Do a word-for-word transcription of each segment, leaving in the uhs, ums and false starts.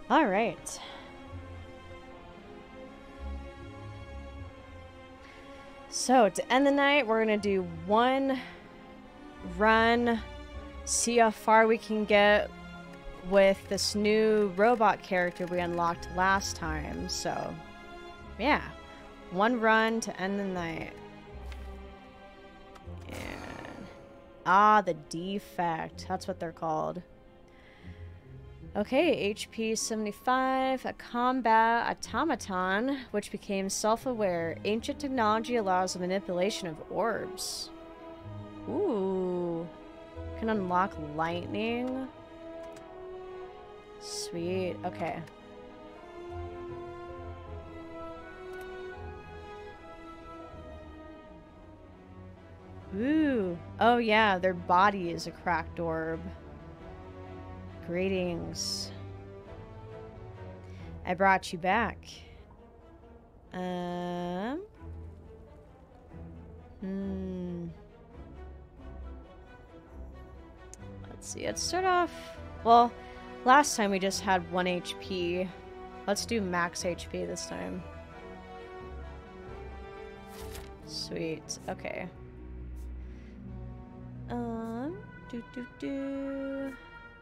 All right. So to end the night, we're gonna do one run, see how far we can get with this new robot character we unlocked last time. So yeah, one run to end the night. And ah, the defect, that's what they're called. Okay, H P seventy-five, a combat automaton, which became self-aware. Ancient technology allows the manipulation of orbs. Ooh. Can unlock lightning. Sweet, okay. Ooh. Oh yeah, their body is a cracked orb. Greetings. I brought you back. Um. Hmm. Let's see. Let's start off. Well, last time we just had one H P. Let's do max H P this time. Sweet. Okay. Um. Do do do.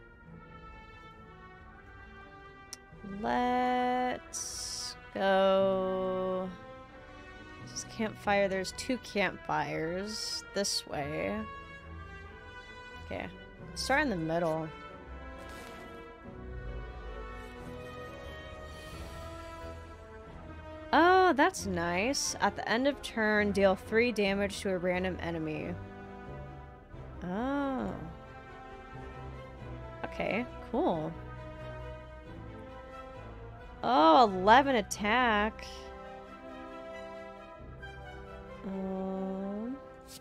Let's go. This campfire. There's two campfires this way. Okay. Start in the middle. Oh, that's nice. At the end of turn, deal three damage to a random enemy. Oh. Okay, cool. Oh, eleven attack. Um.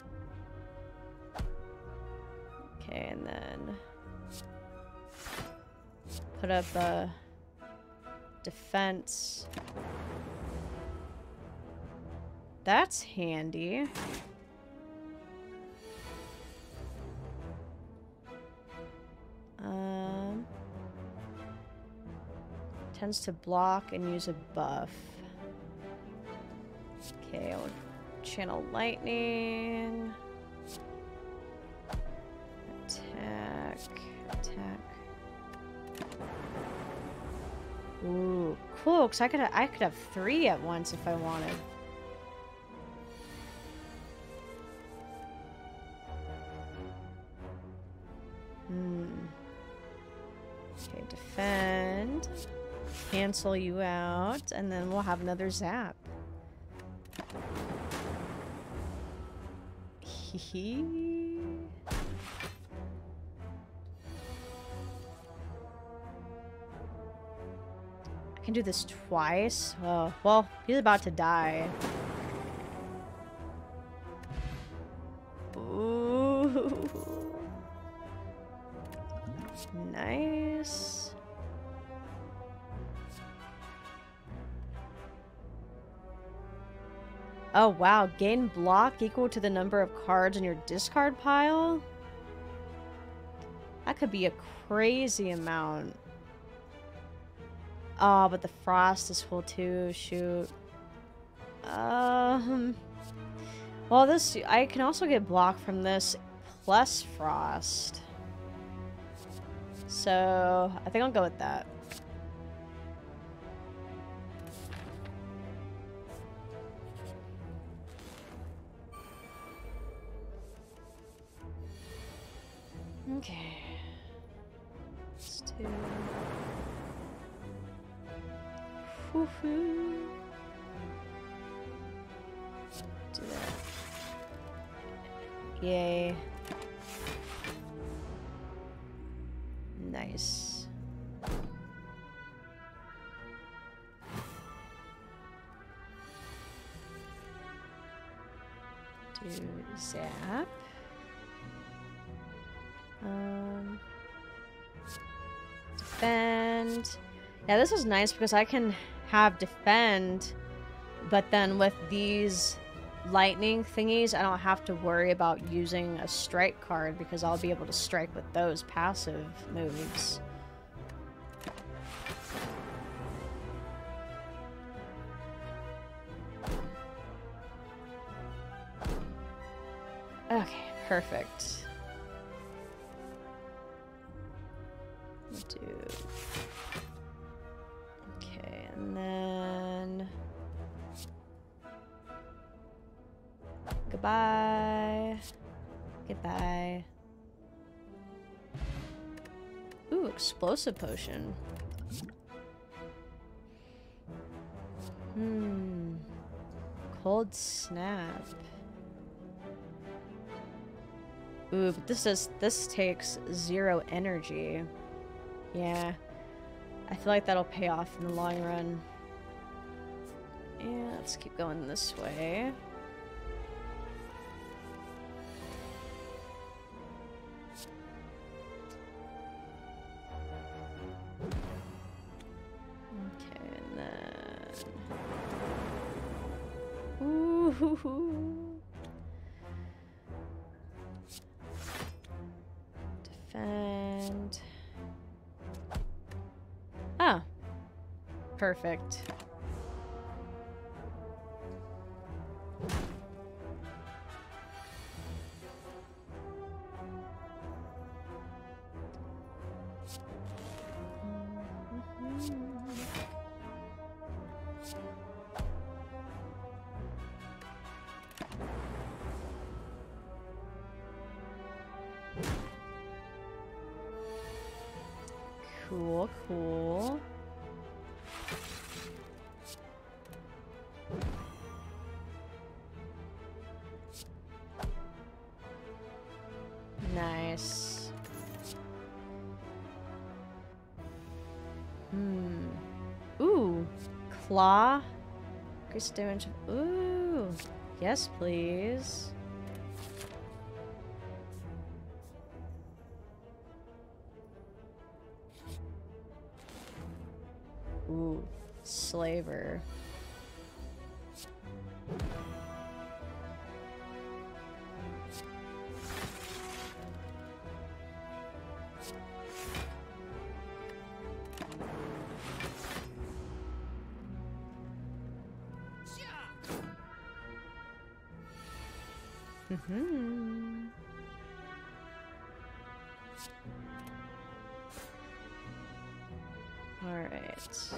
Okay, and then put up a defense. That's handy. Um. Tends to block and use a buff. Okay, I'll channel lightning. Attack. Attack. Ooh, cool, because I could I could have three at once if I wanted. Hmm. Okay, defend. Cancel you out, and then we'll have another zap. Hee I can do this twice. Oh, well, he's about to die. Ooh. Nice. Oh, wow. Gain block equal to the number of cards in your discard pile? That could be a crazy amount. Oh, but the frost is full too. Shoot. Um. Well, this... I can also get block from this plus frost. So, I think I'll go with that. Okay. Let's do... Woohoo. Do that. Yay. Nice. Do zap. Um, defend. Yeah, this is nice because I can have defend, but then with these lightning thingies, I don't have to worry about using a strike card because I'll be able to strike with those passive moves. Perfect. We'll do... Okay, and then... Goodbye. Goodbye. Ooh, explosive potion. Hmm. Cold snap. Ooh, but this is this takes zero energy. Yeah. I feel like that'll pay off in the long run. Yeah, let's keep going this way. Okay, and then... Ooh. Defend. Ah. Perfect. Cool, cool. Nice. Hmm. Ooh. Claw. Increase damage. Ooh. Yes, please. Ooh. Slaver. Mm-hmm. All right.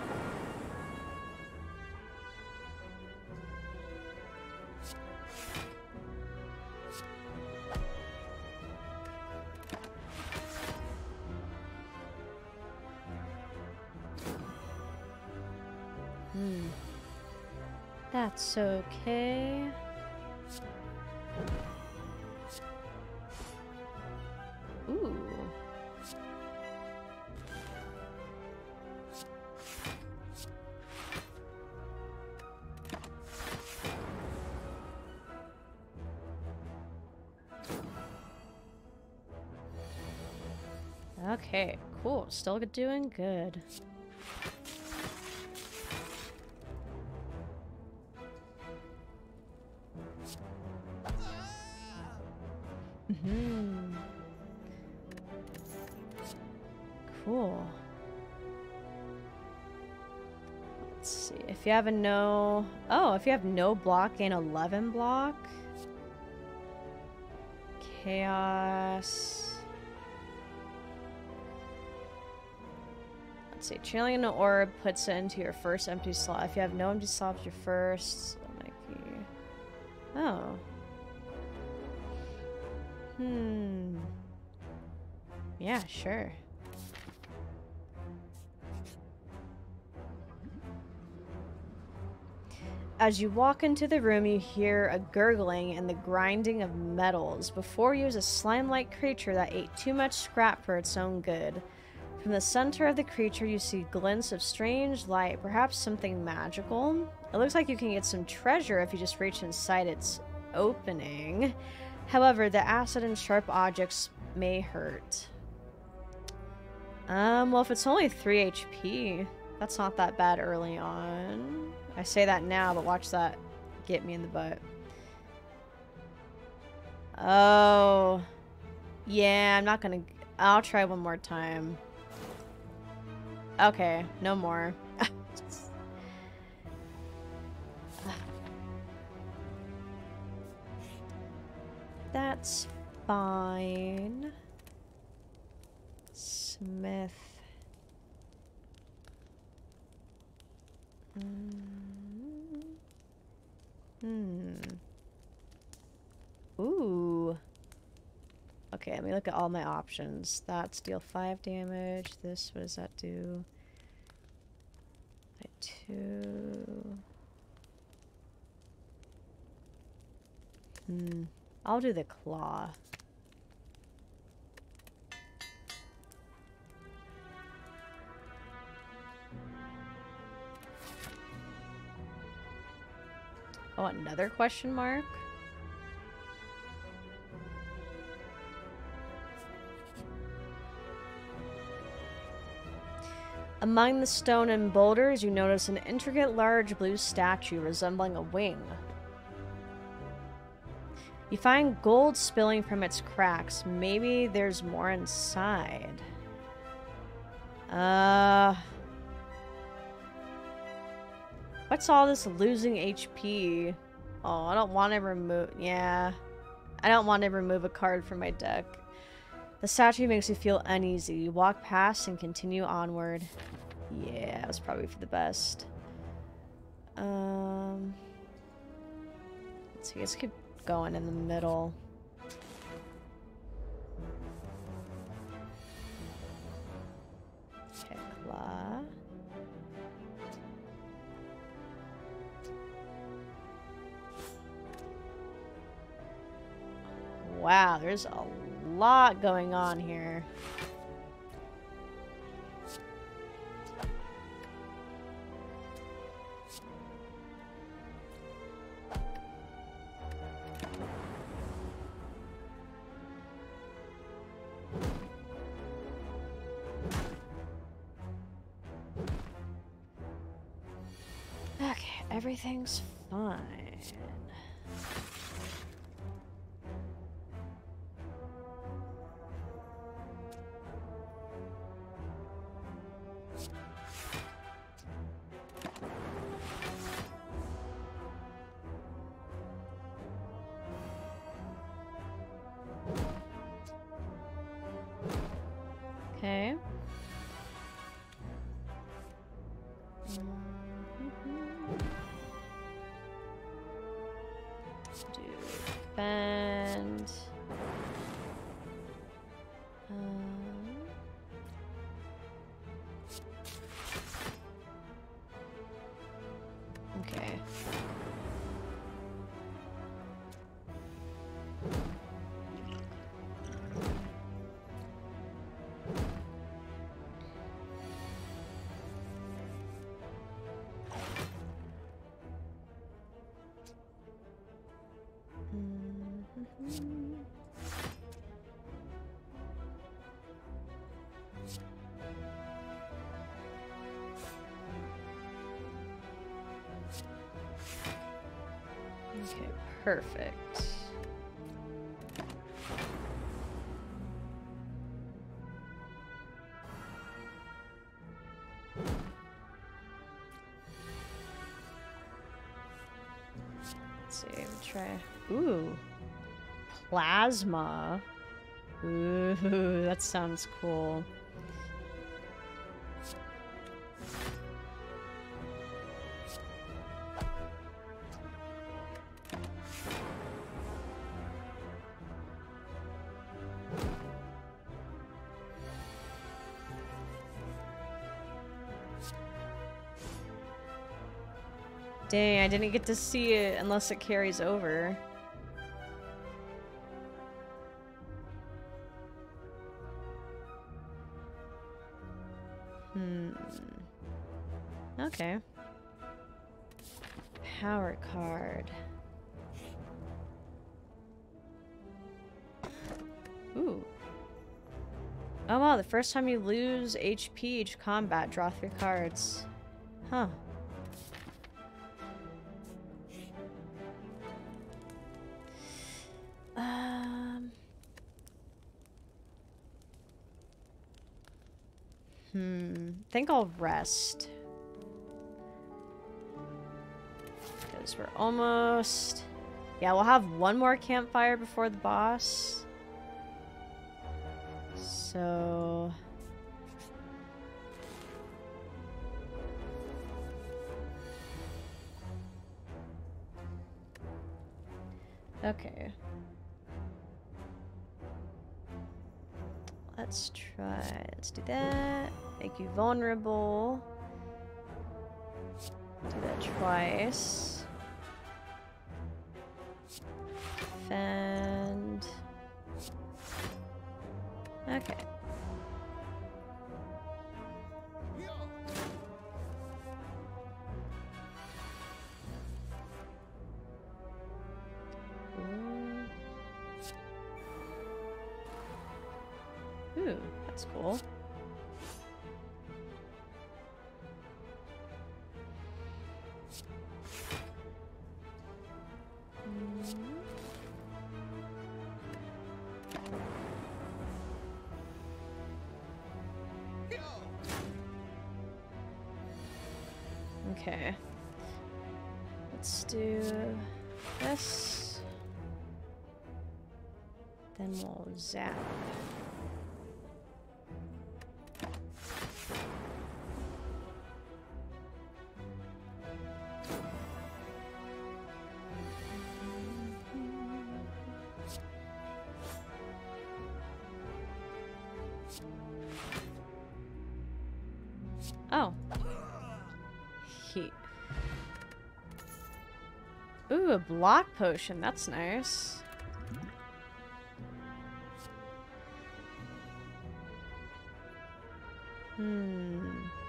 Hmm. That's okay. Ooh. Okay, cool. Still doing good. Mm-hmm. Cool. Let's see. If you have a no... Oh, if you have no block, gain eleven block. Chaos. Let's see. Channeling an orb puts it into your first empty slot. If you have no empty slots, your first... That might be... Oh. Hmm. Yeah, sure. As you walk into the room, you hear a gurgling and the grinding of metals. Before you is a slime-like creature that ate too much scrap for its own good. From the center of the creature, you see glints of strange light, perhaps something magical. It looks like you can get some treasure if you just reach inside its opening. However, the acid and sharp objects may hurt. Um, well, if it's only three H P, that's not that bad early on. I say that now, but watch that get me in the butt. Oh. Yeah, I'm not gonna... I'll try one more time. Okay, no more. That That's fine. Smith. Mm. Hmm. Ooh. Okay, let me look at all my options. That's deal five damage. This, what does that do? By two. Hmm. I'll do the claw. Oh, another question mark? Among the stone and boulders, you notice an intricate large blue statue resembling a wing. You find gold spilling from its cracks. Maybe there's more inside. Uh... What's all this losing H P? Oh, I don't want to remove... Yeah. I don't want to remove a card from my deck. The statue makes you feel uneasy. You walk past and continue onward. Yeah, that's probably for the best. Um... Let's see, let's keep going in the middle. Okay, claw. Wow, there's a lot going on here. Okay, everything's fine. Okay. Do defend. Um. Okay. Okay, perfect. Let's see, we'll try. Ooh. Plasma. Ooh, that sounds cool. Dang, I didn't get to see it unless it carries over. Hmm. Okay. Power card. Ooh. Oh wow, the first time you lose H P each combat, draw three cards. Huh. Um. Hmm. I think I'll rest. Because we're almost Yeah, we'll have one more campfire before the boss. So... Okay. Let's try. Let's do that. Make you vulnerable. Do that twice. Defend. Okay. Ooh, that's cool. Okay. Let's do this. Then we'll zap. Oh. Heat. Ooh, a block potion. That's nice. Hmm.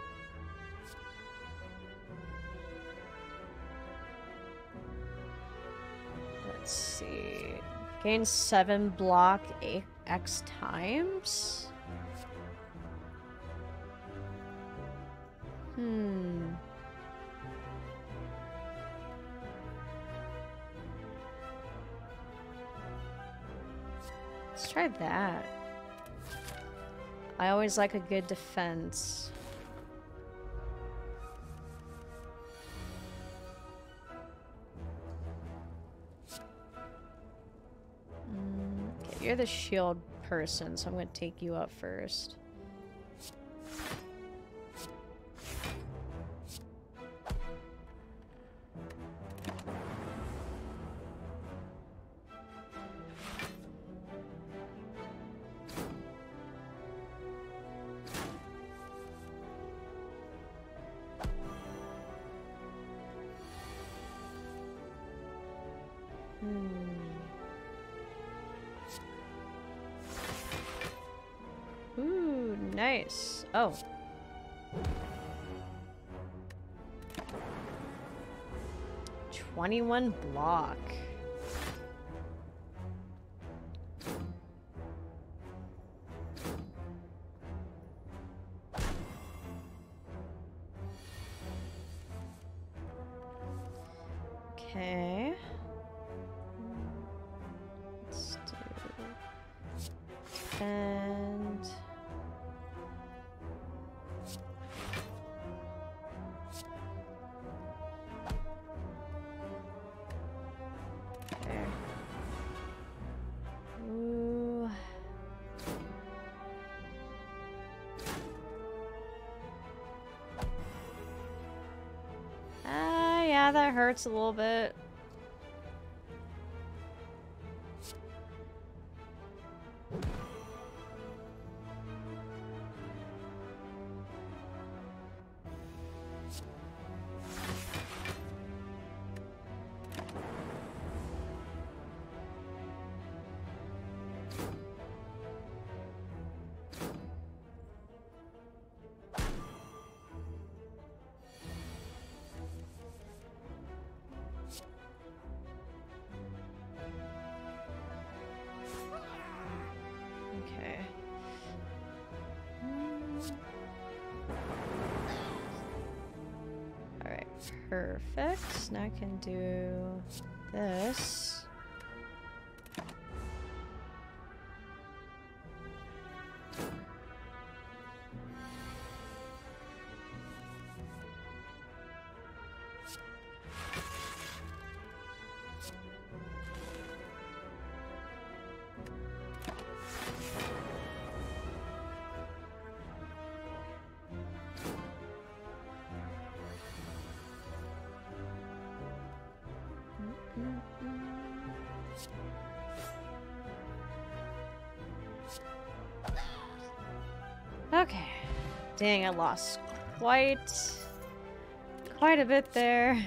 Let's see. Gain seven block eight X times? Hmm. Let's try that. I always like a good defense. Mm, okay, you're the shield person, so I'm going to take you up first. Ooh, nice. Oh. twenty-one block. Okay. Let's do and there. Ooh. Ah, yeah, that hurts a little bit. Okay. Alright, perfect. Now I can do this. Dang, I lost quite, quite a bit there.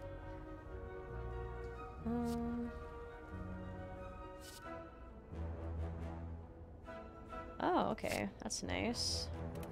Um, oh, okay. That's nice.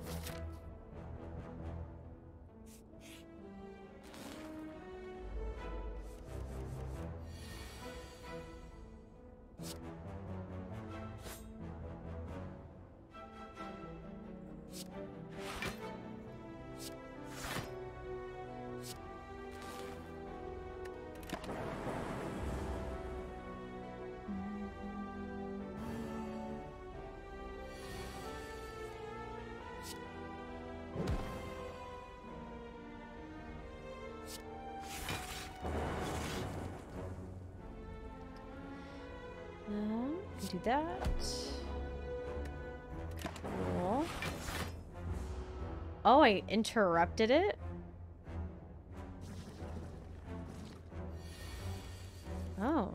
Um, do that. Cool. Oh, I interrupted it? Oh.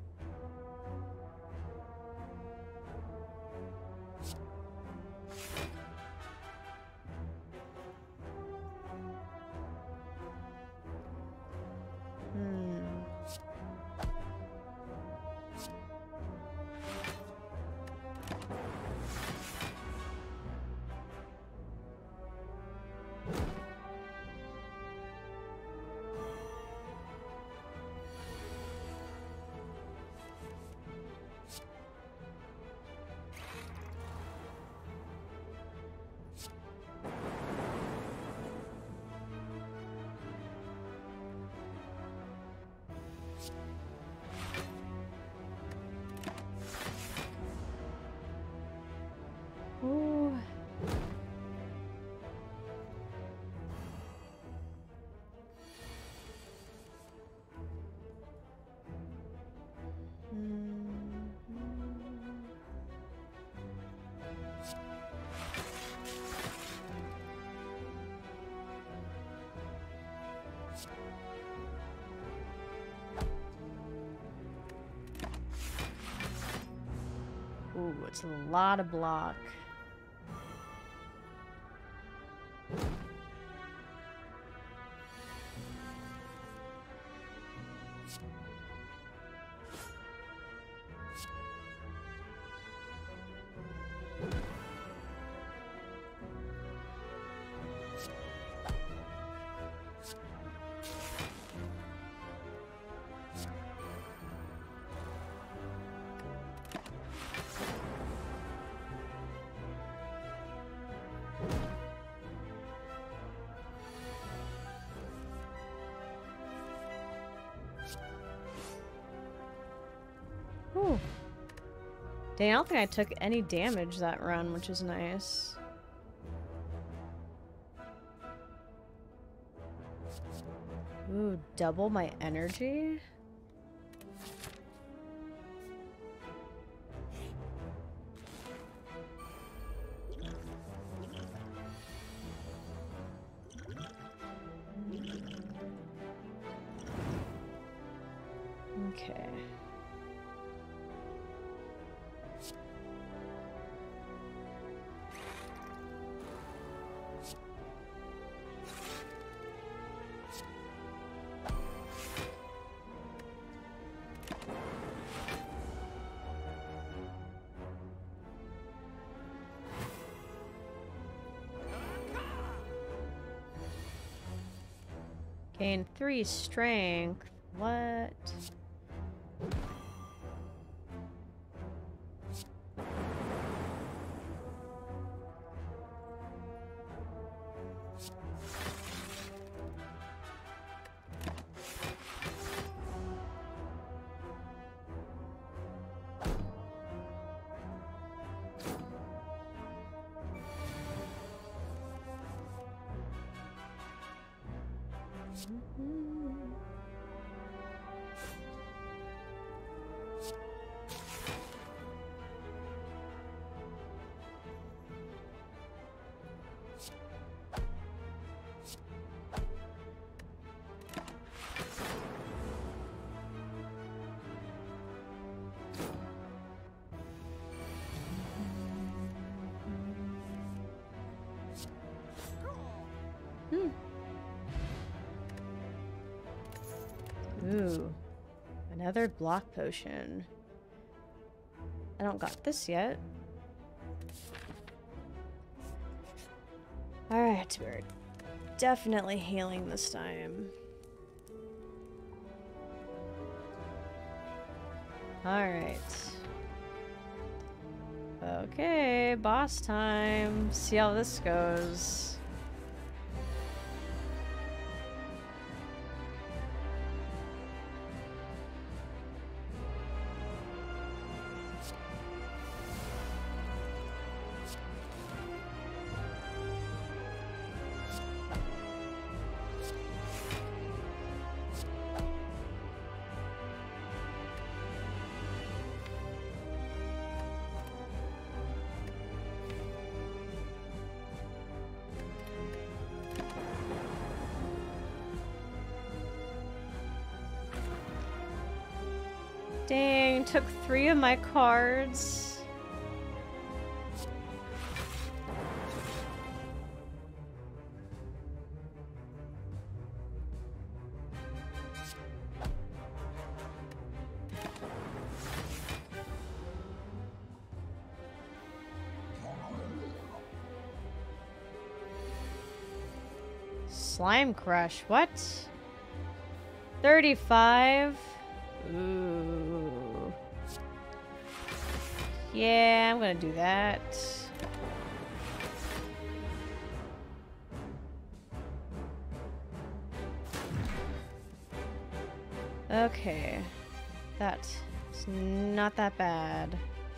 Hmm. Ooh. Ooh, it's a lot of block. Ooh. Dang, I don't think I took any damage that run, which is nice. Ooh, double my energy? Okay. Gain three strength. What? Hmm. Ooh. Another block potion. I don't got this yet. Alright, we're definitely healing this time. Alright. Okay, boss time. See how this goes. Dang, took three of my cards. Slime Crush, what? thirty-five? Ooh. Yeah, I'm gonna do that. Okay. That's not that bad.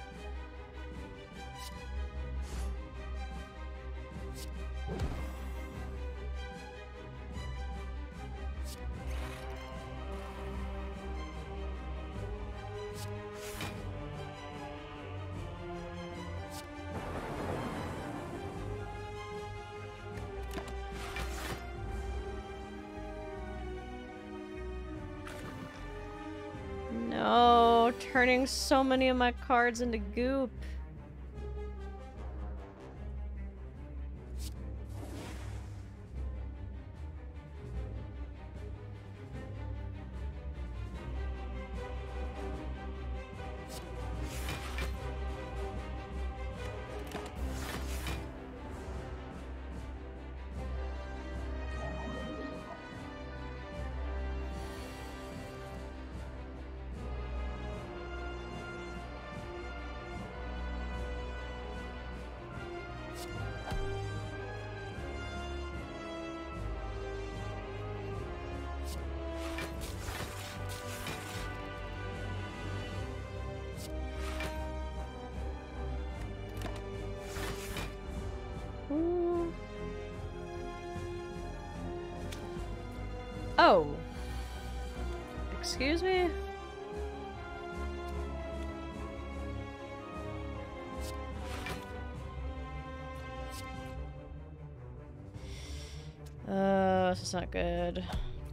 No, turning so many of my cards into goop. Oh. Excuse me? Uh, this is not good.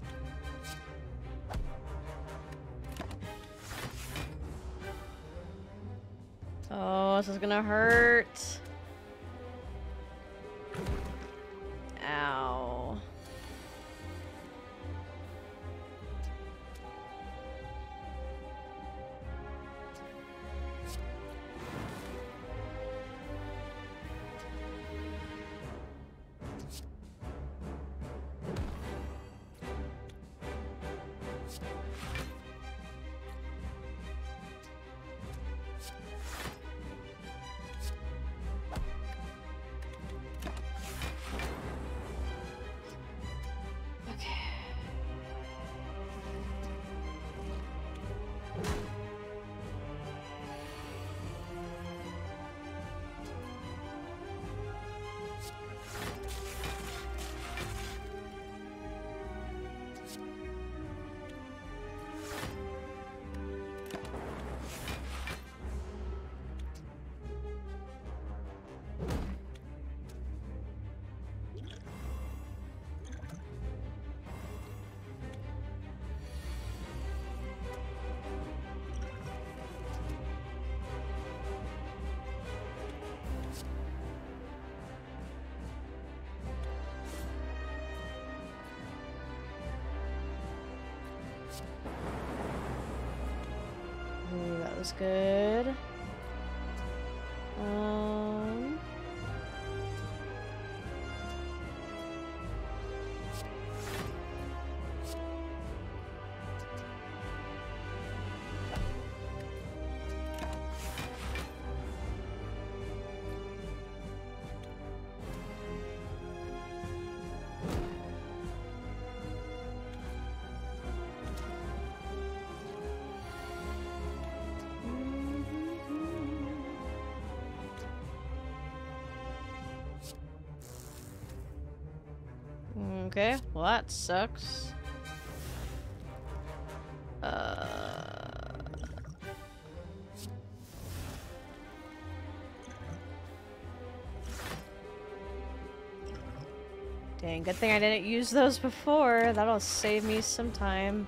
Oh, this is gonna hurt. Ow. was good. Um... Okay, well that sucks. Uh... Dang, good thing I didn't use those before. That'll save me some time.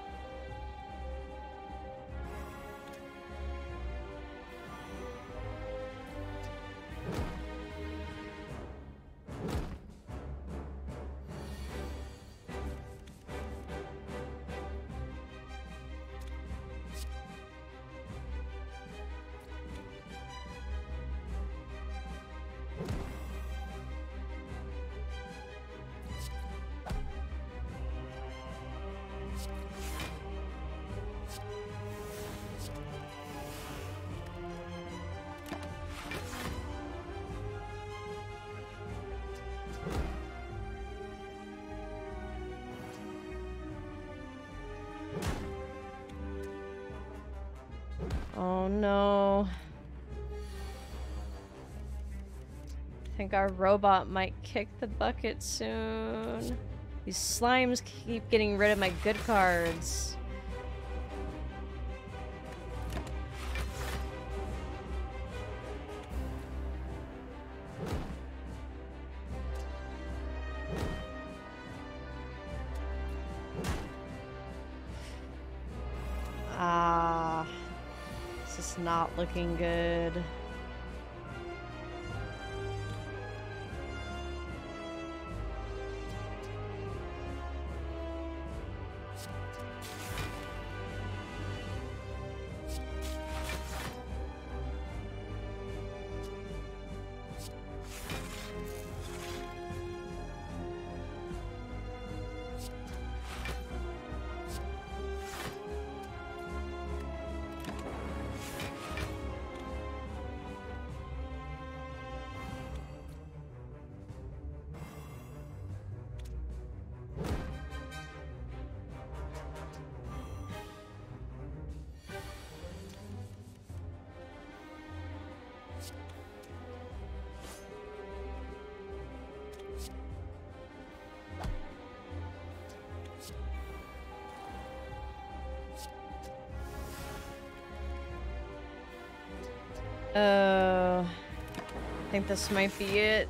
Oh no. I think our robot might kick the bucket soon. These slimes keep getting rid of my good cards. Ah. This is not looking good. Uh, I think this might be it.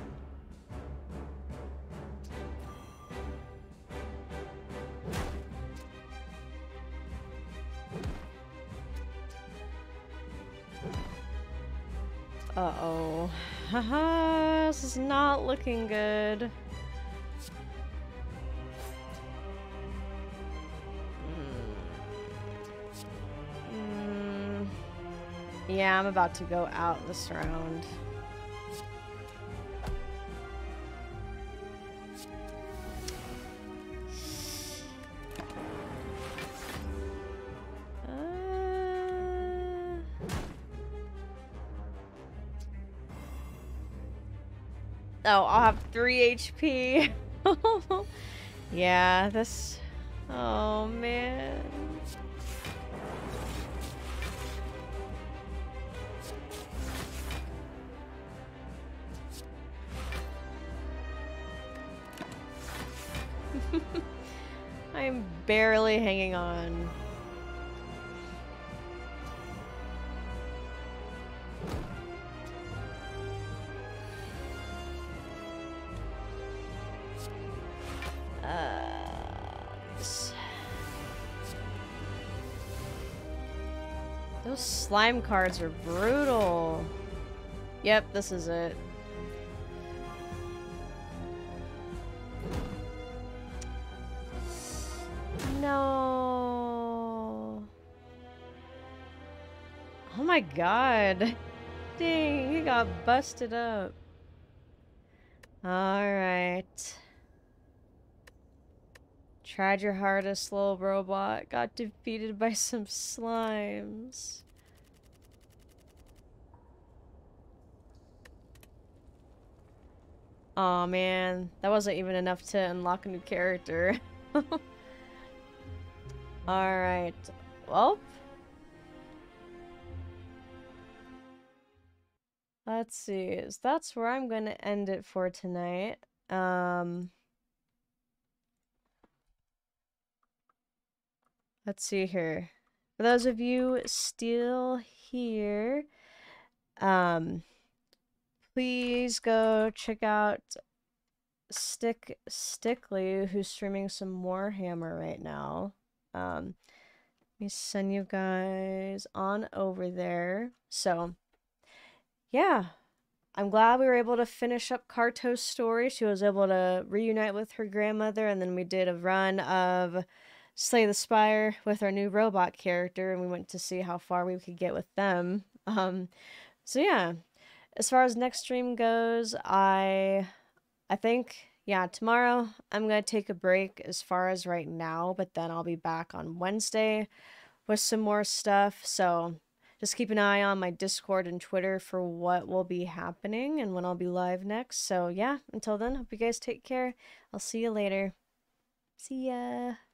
Uh-oh. Haha, this is not looking good. Yeah, I'm about to go out this round. Uh... Oh, I'll have three H P. Yeah, this... Oh, man. I'm barely hanging on. Uh, this... Those slime cards are brutal. Yep, this is it. No. my god. Dang, he got busted up. Alright. Tried your hardest, little robot. Got defeated by some slimes. Aw, man. That wasn't even enough to unlock a new character. Alright. Well. Let's see. So that's where I'm going to end it for tonight. Um... Let's see here. For those of you still here, um, please go check out Stick Stickly, who's streaming some Warhammer right now. Um, let me send you guys on over there. So, yeah, I'm glad we were able to finish up Karto's story. She was able to reunite with her grandmother, and then we did a run of Slay the Spire with our new robot character, and we went to see how far we could get with them. Um, so yeah, as far as next stream goes, I, I think, yeah, tomorrow I'm gonna take a break as far as right now, but then I'll be back on Wednesday with some more stuff. So just keep an eye on my Discord and Twitter for what will be happening and when I'll be live next. So yeah, until then, hope you guys take care. I'll see you later. See ya.